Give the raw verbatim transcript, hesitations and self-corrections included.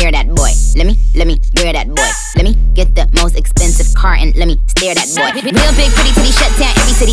mirror that boy. Let me, let me mirror that boy. Let me get the most expensive car and let me stare that boy. Real big, pretty titty, shut down every city.